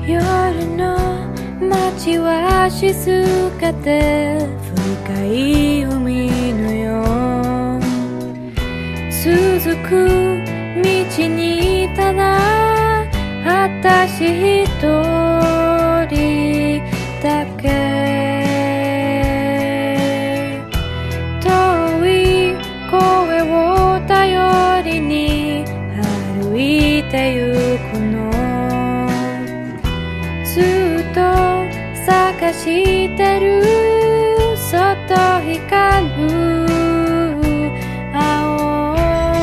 夜の街は静かで深い海のよう、続く道にただ私一人だけ、遠い声を頼りに歩いてゆくの、ずっと探してる外光る青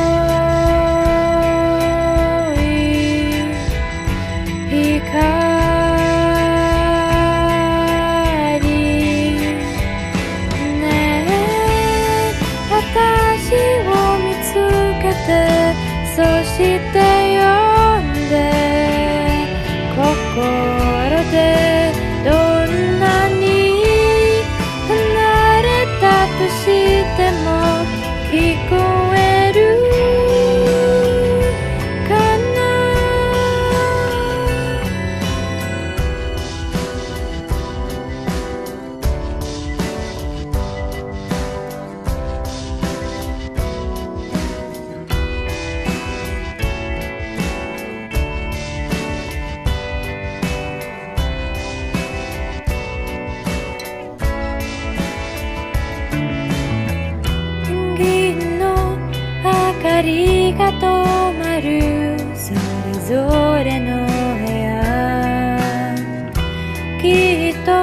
い光、そして呼んで心でどんなに離れたとしても聞こえるかな。光が灯まるそれぞれの部屋、きっと